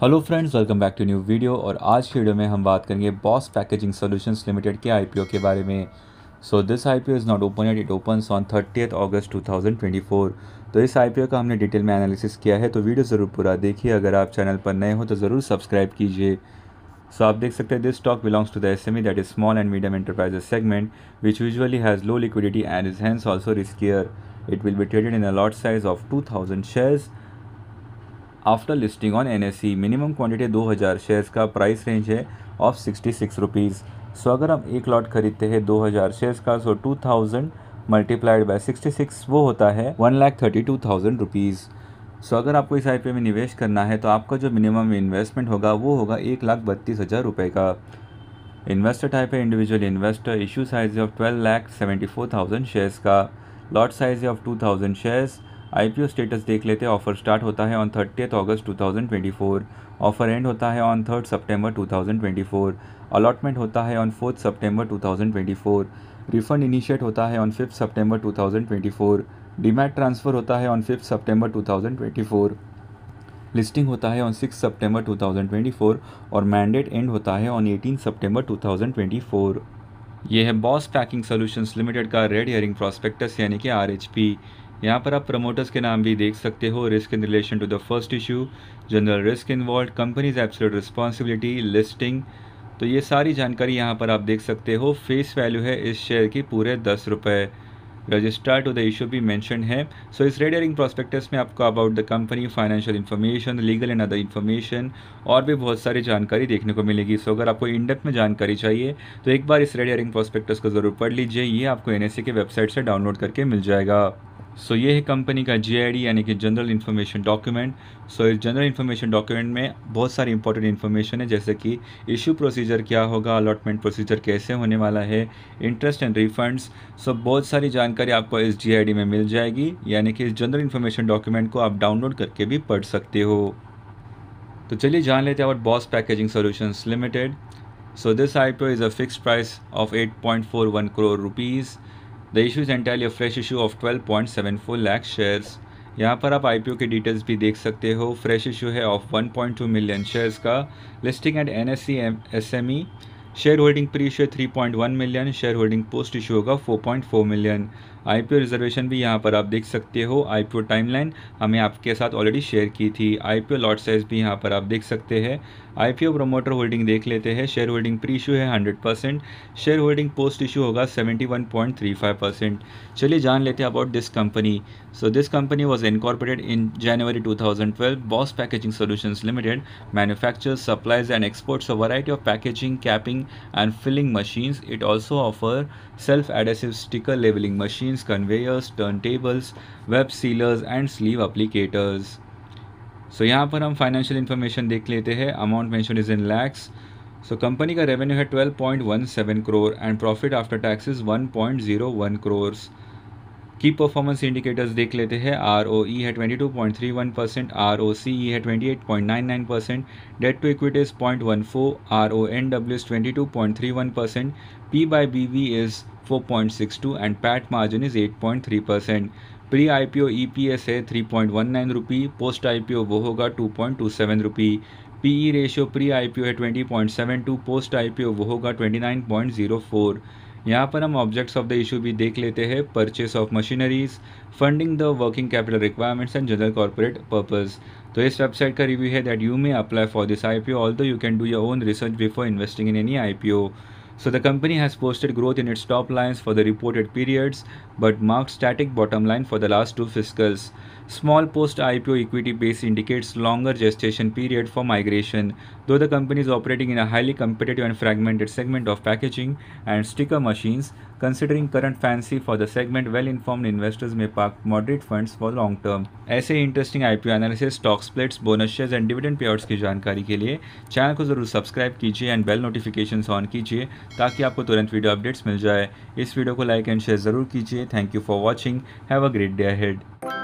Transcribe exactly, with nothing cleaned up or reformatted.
Hello friends, welcome back to new video. और आज की वीडियो में हम बात करेंगे बॉस पैकेजिंग सॉल्यूशंस लिमिटेड के आईपीओ के बारे में। So this IPO is not open yet, it opens on thirtieth August two thousand twenty four. तो इस आईपीओ का हमने डिटेल में एनालिसिस किया है, तो वीडियो ज़रूर पूरा देखिए। अगर आप चैनल पर नए हो तो ज़रूर सब्सक्राइब कीजिए। सो आप देख सकते हैं this stock belongs to the SME, that is small and medium enterprises segment, which usually has low liquidity and is hence also riskier. It will be traded in a lot size of two thousand shares after listing on N S E. Minimum quantity दो हज़ार shares का, price range है of sixty six rupees. So अगर हम एक lot खरीदते हैं दो हज़ार शेयर्स का, so two thousand multiplied by sixty six वो होता है one lakh thirty two thousand rupees. So अगर आपको इस आईपीओ में निवेश करना है तो आपका जो मिनिमम इन्वेस्टमेंट होगा वो होगा एक लाख बत्तीस हज़ार रुपये का। इन्वेस्टर टाइप है individual investor. Issue size of twelve lakh seventy four thousand shares का। लॉट साइज है of two thousand shares. IPO status देख लेते हैं। ऑफर स्टार्ट होता है on thirtieth August two thousand twenty four. Offer end होता है on third September two thousand twenty four. Allotment होता है on fourth September two thousand twenty four. Refund initiate होता है on fifth September two thousand twenty four. Demat transfer होता है on fifth September two thousand twenty four. Listing होता है on six September two thousand twenty four और mandate end होता है on eighteen September two thousand twenty four. ये है Boss Packing Solutions Limited का रेड हेयरिंग प्रॉस्पेक्टस यानी कि आर एच पी। यहाँ पर आप प्रमोटर्स के नाम भी देख सकते हो। Risk in relation to the first issue, general risk involve, companies absolute responsibility, listing. तो ये सारी जानकारी यहाँ पर आप देख सकते हो। फेस वैल्यू है इस शेयर की पूरे दस रुपये। रजिस्ट्रार टू द इशू भी मेंशन है। सो इस रेड हेयरिंग प्रॉस्पेक्टस में आपको about the company, financial information, legal and other information और भी बहुत सारी जानकारी देखने को मिलेगी। सो अगर आपको इन डेप्थ में जानकारी चाहिए तो एक बार इस रेड हेयरिंग प्रॉस्पेक्टस को ज़रूर पढ़ लीजिए। ये आपको एनएसई के वेबसाइट से डाउनलोड करके मिल जाएगा। सो so, ये है कंपनी का जीआईडी यानी कि जनरल इन्फॉर्मेशन डॉक्यूमेंट। सो इस जनरल इन्फॉर्मेशन डॉक्यूमेंट में बहुत सारी इंपॉर्टेंट इन्फॉर्मेशन है, जैसे कि इशू प्रोसीजर क्या होगा, अलॉटमेंट प्रोसीजर कैसे होने वाला है, इंटरेस्ट एंड रिफंड्स। सो बहुत सारी जानकारी आपको इस जीआईडी में मिल जाएगी, यानी कि इस जनरल इन्फॉर्मेशन डॉक्यूमेंट को आप डाउनलोड करके भी पढ़ सकते हो। तो चलिए जान लेते हैं about Boss Packaging Solutions Limited. So this IPO is a fixed price of eight point four one crore rupees. The issue is entirely a fresh issue of twelve point seven four lakh shares. यहाँ पर आप IPO की details भी देख सकते हो। Fresh issue है of one point two million shares का। Listing at NSE SME. Share holding pre issue three point one million. Share holding post issue होगा four point four million. IPO reservation भी यहाँ पर आप देख सकते हो। आईपीओ टाइमलाइन हमने आपके साथ ऑलरेडी शेयर की थी। आईपीओ लॉट साइज भी यहाँ पर आप देख सकते हैं। आईपीओ प्रोमोटर होल्डिंग देख लेते हैं। शेयर होल्डिंग प्री इशू है hundred percent. Share holding post issue होगा seventy one point three five percent. चलिए जान लेते हैं about this company. So this company was incorporated in January two thousand twelve. Boss Packaging Solutions Limited manufactures, supplies and exports a variety of packaging, capping and filling machines. It also offers self-adhesive sticker labeling machines, conveyors, turntables, web sealers and sleeve applicators. So so, यहाँ पर हम financial information देख लेते हैं। Amount mention is in lakhs. So company का revenue है twelve point one seven crore and profit after taxes one point zero one crore. की performance indicators देख लेते हैं। आर ओ ई है twenty two point three one percent, R O C E है twenty eight point nine nine percent, debt to equity is point one four, R O N W is twenty two point three one percent, P by B V is four point six two and PAT margin is eight point three percent. Pre IPO EPS है three point one nine rupee, post IPO वो होगा two point two seven rupee. PE ratio pre IPO है twenty point seven two, post IPO वो होगा twenty nine point zero four. यहाँ पर हम objects of the issue भी देख लेते हैं। Purchase of machineries, funding the working capital requirements and general corporate purpose. तो इस वेबसाइट का रिव्यू है that you may apply for this IPO, although you can do your own research before investing in any IPO. So the company has posted growth in its top lines for the reported periods, but marked static bottom line for the last two fiscals. Small post-I P O equity base indicates longer gestation period for migration, though the company is operating in a highly competitive and fragmented segment of packaging and sticker machines. Considering current fancy for the segment, well-informed investors may park moderate funds for long term. ऐसे interesting IPO analysis, stock splits, bonus shares and dividend payouts की जानकारी के लिए channel को ज़रूर subscribe कीजिए and bell notifications on कीजिए ताकि आपको तुरंत वीडियो अपडेट्स मिल जाए। इस वीडियो को लाइक एंड शेयर ज़रूर कीजिए। Thank you for watching. Have a great day ahead.